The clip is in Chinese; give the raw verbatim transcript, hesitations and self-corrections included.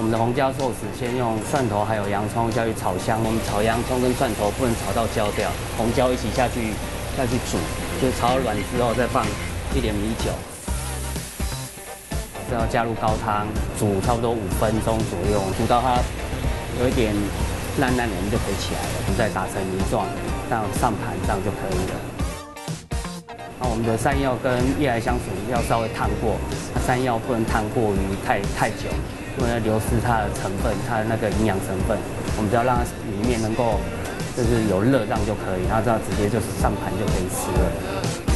们的红椒寿司先用蒜头还有洋葱下去炒香，我们炒洋葱跟蒜头不能炒到焦掉，红椒一起下去下去煮，就炒软之后再放一点米酒，然后加入高汤，煮差不多五分钟左右，煮到它有一点烂烂的，我们就可以起来了，我们再打成泥状，这样上盘这样就可以了。那我们的山药跟夜来香笋要稍微烫过，那山药不能烫过于太太久，因为流失它的成分，它的那个营养成分。我们只要让它里面能够就是有热，这样就可以，然后这样直接就上盘就可以吃了。